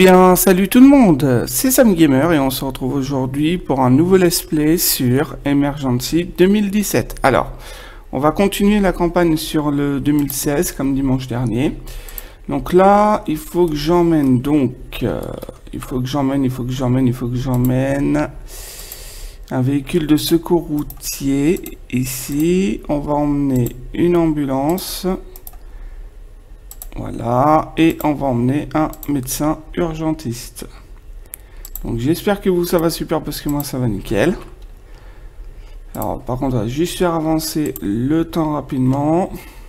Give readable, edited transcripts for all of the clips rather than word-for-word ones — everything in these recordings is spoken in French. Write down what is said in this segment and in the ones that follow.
bien, salut tout le monde, c'est Sam Gamer et on se retrouve aujourd'hui pour un nouveau let's play sur Emergency 2017. Alors, on va continuer la campagne sur le 2016 comme dimanche dernier. Donc là, il faut que j'emmène un véhicule de secours routier. Ici, on va emmener une ambulance. Voilà, et on va emmener un médecin urgentiste. Donc j'espère que vous ça va super parce que moi ça va nickel. Alors par contre on va juste faire avancer le temps rapidement.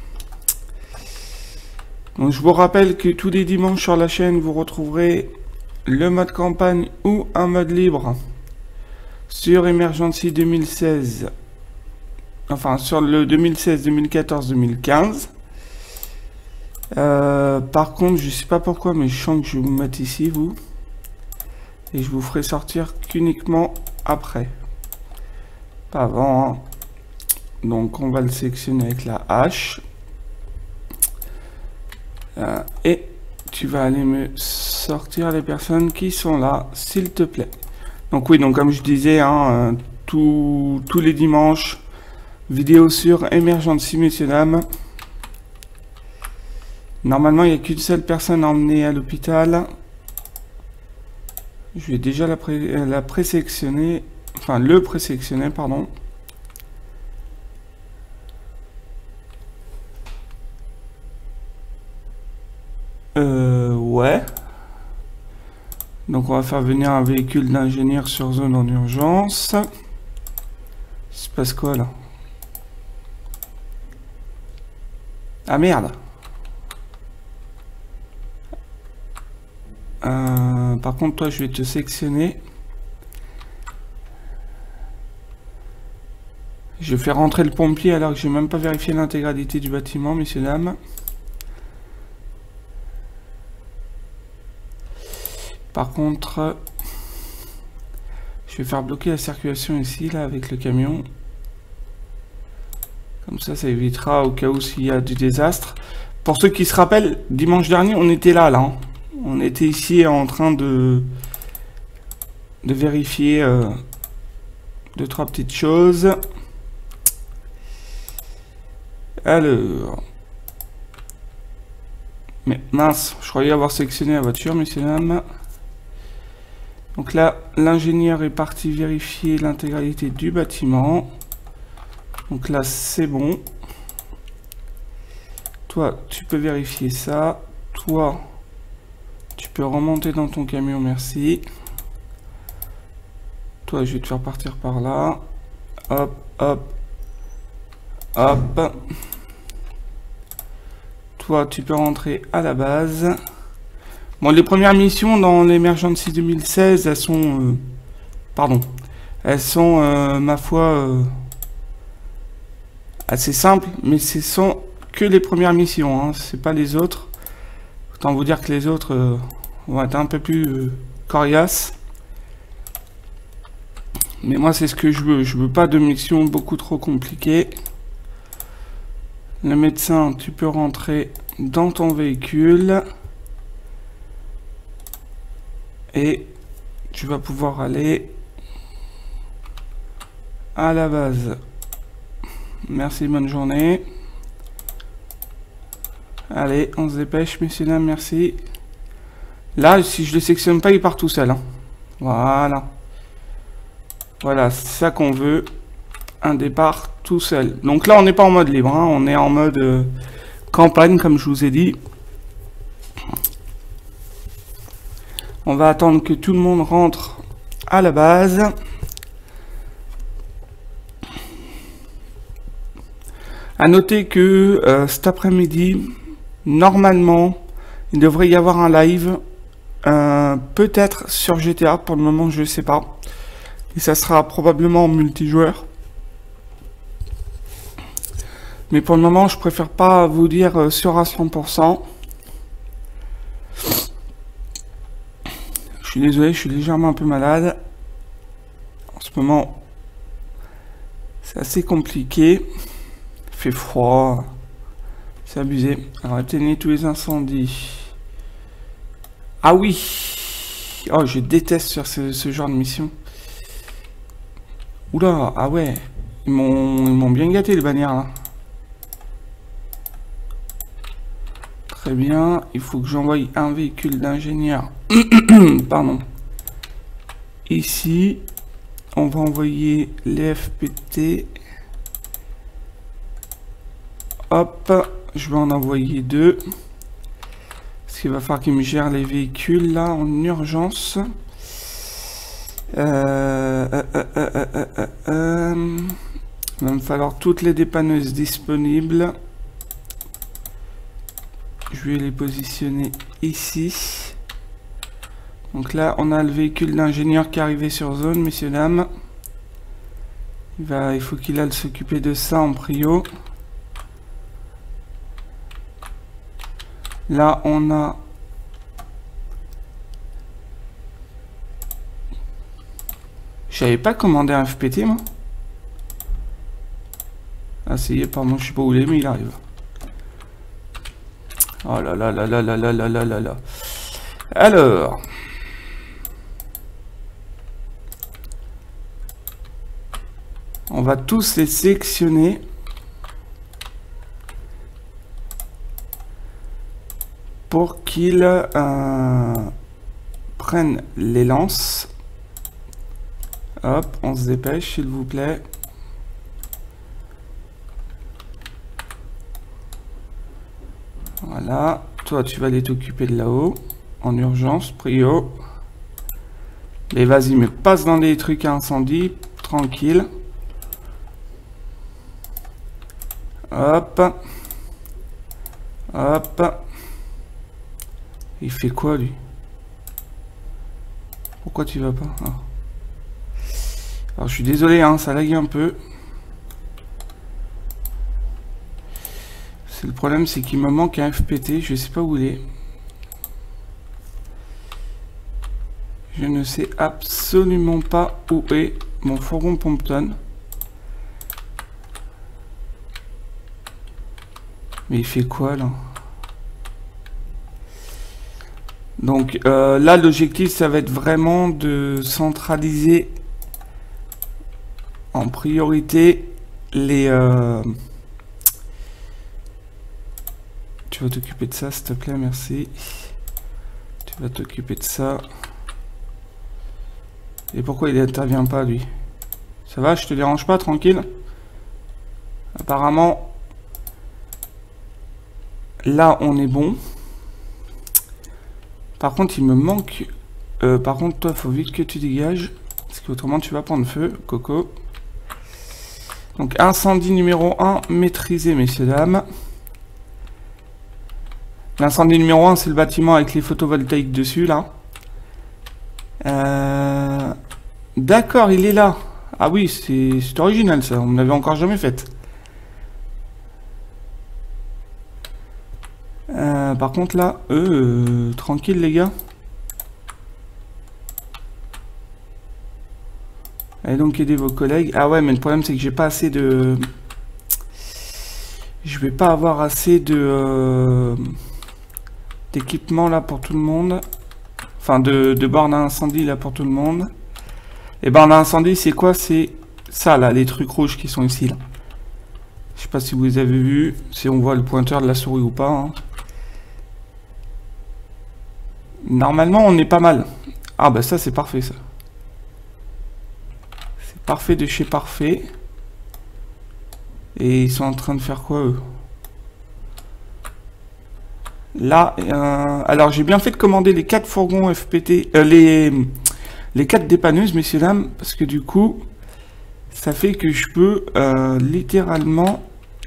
Donc je vous rappelle que tous les dimanches sur la chaîne vous retrouverez le mode campagne ou un mode libre sur Emergency 2016. Enfin sur le 2016, 2014, 2015. Par contre, je sais pas pourquoi, mais je sens que je vais vous mettre ici, vous. Et je vous ferai sortir qu'uniquement après. Pas avant, hein. Donc, on va le sélectionner avec la hache. Et tu vas aller me sortir les personnes qui sont là, s'il te plaît. Donc oui, donc comme je disais, hein, tous les dimanches, vidéo sur Emergency, messieurs, dames. Normalement, il n'y a qu'une seule personne à emmener à l'hôpital. Je vais déjà la présélectionner. Enfin, le présélectionner, pardon. Ouais. Donc, on va faire venir un véhicule d'ingénieur sur zone en urgence. Il se passe quoi, là? Ah, merde! Par contre, toi, je vais te sélectionner. Je vais faire rentrer le pompier alors que je n'ai même pas vérifié l'intégralité du bâtiment, messieurs, dames. Par contre, je vais faire bloquer la circulation ici, là, avec le camion. Comme ça, ça évitera au cas où s'il y a du désastre. Pour ceux qui se rappellent, dimanche dernier, on était là, hein. On était ici en train de vérifier deux, trois petites choses. Alors. Mais mince, je croyais avoir sélectionné la voiture, messieurs, dames. Donc là, l'ingénieur est parti vérifier l'intégralité du bâtiment. Donc là, c'est bon. Toi, tu peux vérifier ça. Toi... tu peux remonter dans ton camion, merci. Toi, je vais te faire partir par là. Hop, hop, hop. Toi, tu peux rentrer à la base. Bon, les premières missions dans l'Emergency 2016, elles sont... pardon. Elles sont, ma foi, assez simples. Mais ce sont que les premières missions, hein. C'est pas les autres. Autant vous dire que les autres vont être un peu plus coriaces. Mais moi, c'est ce que je veux. Je veux pas de mission beaucoup trop compliquée. Le médecin, tu peux rentrer dans ton véhicule. Et tu vas pouvoir aller à la base. Merci, bonne journée. Allez, on se dépêche, messieurs, dames, merci. Là, si je le sélectionne pas, il part tout seul, hein. Voilà. Voilà, c'est ça qu'on veut. Un départ tout seul. Donc là, on n'est pas en mode libre, hein. On est en mode campagne, comme je vous ai dit. On va attendre que tout le monde rentre à la base. À noter que cet après-midi... normalement, il devrait y avoir un live, peut-être sur GTA, pour le moment je ne sais pas. Et ça sera probablement en multijoueur. Mais pour le moment, je préfère pas vous dire sûr à 100%. Je suis désolé, je suis légèrement un peu malade. En ce moment, c'est assez compliqué. Il fait froid. C'est abusé. Alors, éteignez tous les incendies. Ah oui, Oh, je déteste faire ce genre de mission. Oula, ah ouais. Ils m'ont bien gâté les bannières là. Très bien. Il faut que j'envoie un véhicule d'ingénieur. Pardon. Ici. On va envoyer les FPT. Hop. Je vais en envoyer 2. Parce qu'il va falloir qu'il me gère les véhicules là en urgence. Il va me falloir toutes les dépanneuses disponibles. Je vais les positionner ici. Donc là, on a le véhicule d'ingénieur qui est arrivé sur zone, messieurs, dames. Il faut qu'il aille s'occuper de ça en prio. Là, on a... J'avais pas commandé un FPT, moi. Ah, si, pardon, je sais pas où il est, mais il arrive. Oh là là là là là là là là là là. Alors... On va tous les sélectionner. Pour qu'ils prennent les lances. Hop, on se dépêche, s'il vous plaît. Voilà. Toi, tu vas aller t'occuper de là-haut. En urgence, prio. Mais vas-y, mais passe dans les trucs à incendie. Tranquille. Hop. Hop. Il fait quoi, lui? Pourquoi tu vas pas? Ah. Alors, je suis désolé, hein, ça lag un peu. Le problème, c'est qu'il me manque un FPT. Je sais pas où il est. Je ne sais absolument pas où est mon fourgon Pompton. Mais il fait quoi, là? Donc là, l'objectif, ça va être vraiment de centraliser en priorité les... Tu vas t'occuper de ça, s'il te plaît, merci. Tu vas t'occuper de ça. Et pourquoi il n'intervient pas, lui? Ça va, je te dérange pas, tranquille? Apparemment, là, on est bon. Par contre, il me manque... par contre, toi, il faut vite que tu dégages. Parce qu'autrement, tu vas prendre feu, Coco. Donc, incendie numéro 1, maîtrisé, messieurs, dames. L'incendie numéro 1, c'est le bâtiment avec les photovoltaïques dessus, là. D'accord, il est là. Ah oui, c'est original, ça. On ne l'avait encore jamais fait. Par contre, là, tranquille, les gars. Allez donc aider vos collègues. Ah ouais, mais le problème, c'est que j'ai pas assez de... Je vais pas avoir assez de... d'équipement, là, pour tout le monde. Enfin, de bornes à incendie, là, pour tout le monde. Et bornes à incendie, c'est quoi? C'est ça, là, les trucs rouges qui sont ici, là. Je sais pas si vous les avez vus. Si on voit le pointeur de la souris ou pas, hein. Normalement, on est pas mal. Ah bah ça, c'est parfait, ça. C'est parfait de chez parfait. Et ils sont en train de faire quoi, eux? Là, alors j'ai bien fait de commander les 4 fourgons FPT, les 4 dépanneuses, messieurs, dames, parce que du coup, ça fait que je peux littéralement...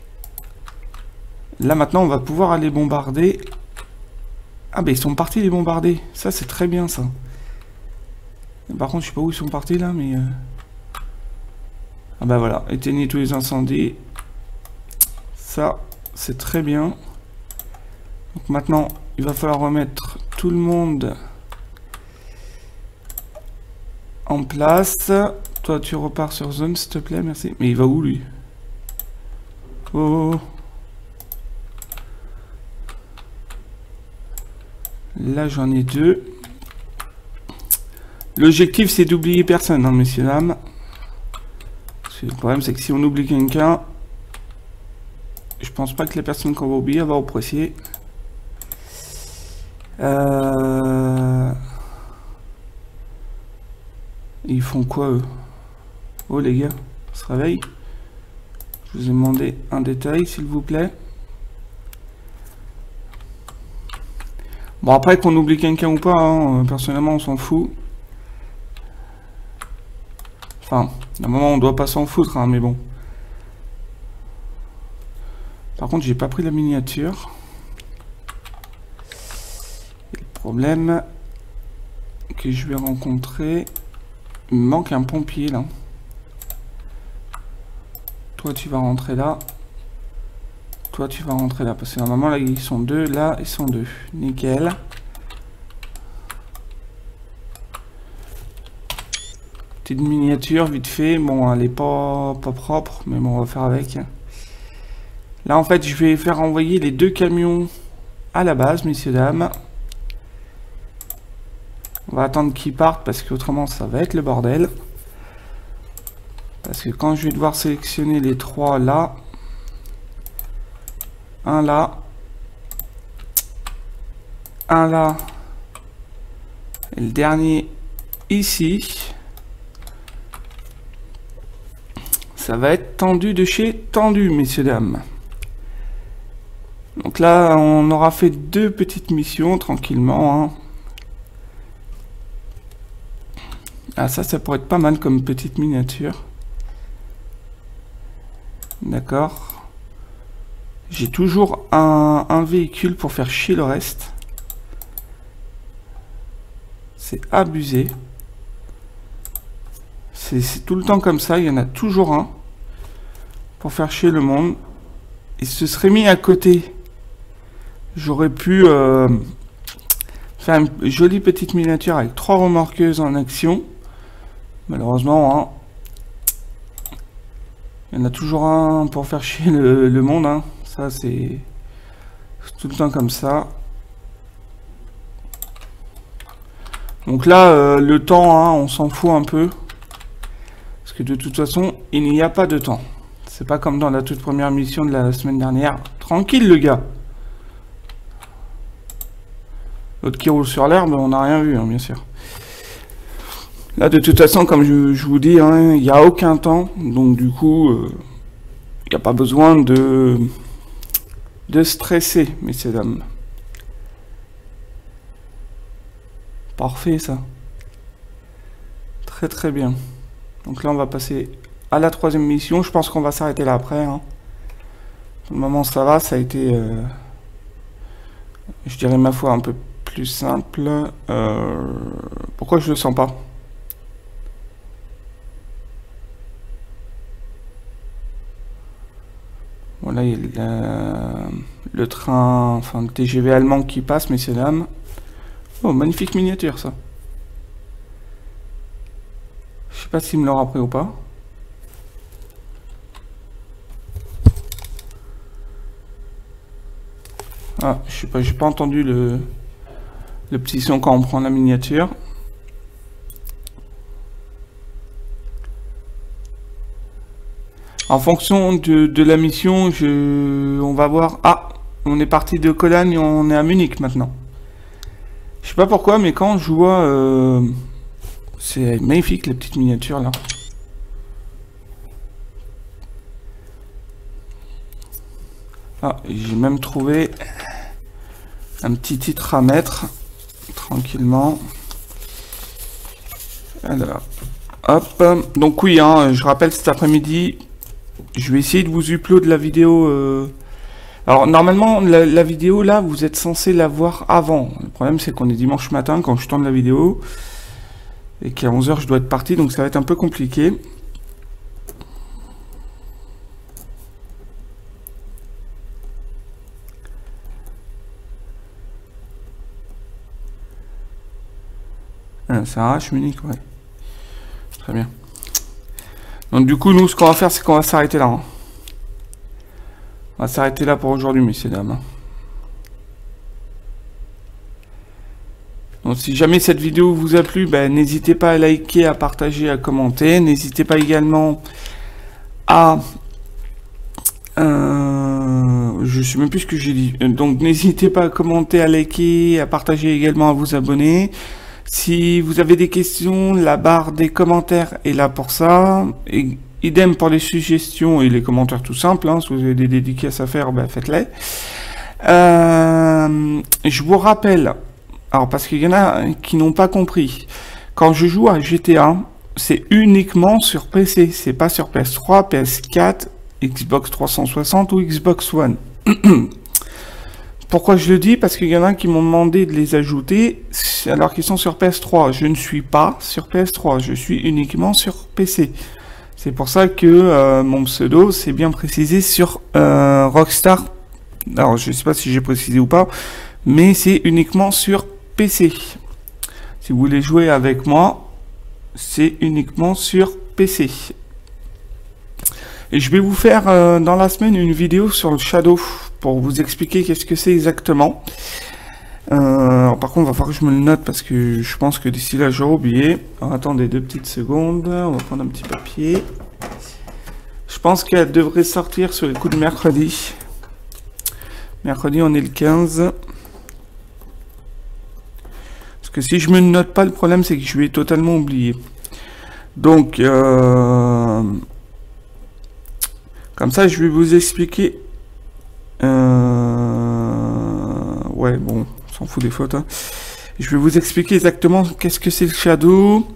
Là, maintenant, on va pouvoir aller bombarder... Ah bah ils sont partis les bombarder. Ça c'est très bien ça. Par contre je sais pas où ils sont partis là mais... Ah bah voilà, éteignez tous les incendies. Ça c'est très bien. Donc maintenant il va falloir remettre tout le monde en place. Toi tu repars sur zone s'il te plaît, merci. Mais il va où lui? Oh. Là j'en ai 2. L'objectif, c'est d'oublier personne, hein, messieurs, dames. Le problème, c'est que si on oublie quelqu'un, je pense pas que la personne qu'on va oublier va apprécier. Ils font quoi, eux? Oh, les gars, on se réveille. Je vous ai demandé un détail, s'il vous plaît. Bon, après, qu'on oublie quelqu'un ou pas, hein, personnellement, on s'en fout. Enfin, à un moment, on doit pas s'en foutre, hein, mais bon. Par contre, j'ai pas pris la miniature. Et le problème que je vais rencontrer... Il me manque un pompier, là. Toi, tu vas rentrer là. Toi, tu vas rentrer là. Parce que normalement, là, ils sont deux. Là, ils sont deux. Nickel. Petite miniature, vite fait. Bon, elle est pas propre. Mais bon, on va faire avec. Là, en fait, je vais faire envoyer les 2 camions à la base, messieurs, dames. On va attendre qu'ils partent parce qu'autrement, ça va être le bordel. Parce que quand je vais devoir sélectionner les 3 là... Un là. Un là. Et le dernier ici. Ça va être tendu de chez tendu, messieurs, dames. Donc là, on aura fait 2 petites missions tranquillement. Hein. Ah, ça pourrait être pas mal comme petite miniature. D'accord. J'ai toujours un véhicule pour faire chier le reste. C'est abusé. C'est tout le temps comme ça. Il y en a toujours un pour faire chier le monde. Et ce serait mis à côté. J'aurais pu faire une jolie petite miniature avec 3 remorqueuses en action. Malheureusement, hein, il y en a toujours un pour faire chier le monde. Hein. Ça, c'est tout le temps comme ça. Donc là, le temps, hein, on s'en fout un peu. Parce que de toute façon, il n'y a pas de temps. C'est pas comme dans la toute première mission de la semaine dernière. Tranquille, le gars. L'autre qui roule sur l'herbe, on n'a rien vu, hein, bien sûr. Là, de toute façon, comme je vous dis, hein, il n'y a aucun temps. Donc, du coup, il n'y a pas besoin de stresser, messieurs, dames. Parfait, ça. Très, très bien. Donc là, on va passer à la 3e mission. Je pense qu'on va s'arrêter là après. Hein. Pour le moment, ça va. Ça a été, je dirais, ma foi, un peu plus simple. Pourquoi je le sens pas? Voilà, il y a le train, enfin le TGV allemand qui passe, messieurs, dames. Oh, magnifique miniature, ça. Je sais pas s'il me l'aura pris ou pas. Ah, je sais pas, j'ai pas entendu le petit son quand on prend la miniature. En fonction de la mission, on va voir... Ah, on est parti de Cologne et on est à Munich maintenant. Je sais pas pourquoi, mais quand je vois... c'est magnifique, les petites miniatures, là. Ah, j'ai même trouvé un petit titre à mettre, tranquillement. Alors, hop. Donc oui, hein, je rappelle, cet après-midi... Je vais essayer de vous upload la vidéo. Alors normalement la vidéo là vous êtes censé la voir avant. Le problème c'est qu'on est dimanche matin quand je tourne la vidéo. Et qu'à 11 h je dois être parti, donc ça va être un peu compliqué. Ça arrache Munich, ouais. Très bien. Donc du coup, nous, ce qu'on va faire, c'est qu'on va s'arrêter là. Hein. On va s'arrêter là pour aujourd'hui, messieurs, dames. Donc si jamais cette vidéo vous a plu, ben, n'hésitez pas à liker, à partager, à commenter. N'hésitez pas également à... je sais même plus ce que j'ai dit. Donc n'hésitez pas à commenter, à liker, à partager également, à vous abonner. Si vous avez des questions, la barre des commentaires est là pour ça. Et idem pour les suggestions et les commentaires tout simples. Hein. Si vous avez des dédicaces à faire, ben, faites-les. Je vous rappelle, alors parce qu'il y en a qui n'ont pas compris, quand je joue à GTA, c'est uniquement sur PC, c'est pas sur PS3, PS4, Xbox 360 ou Xbox One. Pourquoi je le dis? Parce qu'il y en a qui m'ont demandé de les ajouter alors qu'ils sont sur PS3. Je ne suis pas sur PS3, je suis uniquement sur PC. C'est pour ça que mon pseudo, c'est bien précisé sur Rockstar. Alors, je ne sais pas si j'ai précisé ou pas, mais c'est uniquement sur PC. Si vous voulez jouer avec moi, c'est uniquement sur PC. Et je vais vous faire dans la semaine une vidéo sur le Shadow pour vous expliquer qu'est-ce que c'est exactement. Alors, par contre, il va falloir que je me le note parce que je pense que d'ici là, j'aurai oublié. Alors, attendez 2 petites secondes. On va prendre un petit papier. Je pense qu'elle devrait sortir sur les coups de mercredi. Mercredi, on est le 15. Parce que si je me note pas, le problème, c'est que je vais totalement oublier. Donc, comme ça, je vais vous expliquer. Ouais, bon, on s'en fout des fautes. Hein. Je vais vous expliquer exactement qu'est-ce que c'est le Shadow.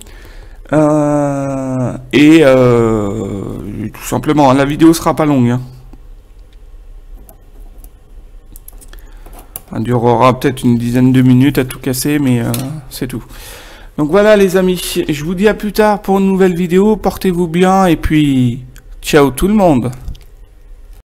Et tout simplement, la vidéo sera pas longue. Hein. Elle durera peut-être une dizaine de minutes à tout casser, mais c'est tout. Donc voilà les amis, je vous dis à plus tard pour une nouvelle vidéo. Portez-vous bien et puis ciao tout le monde.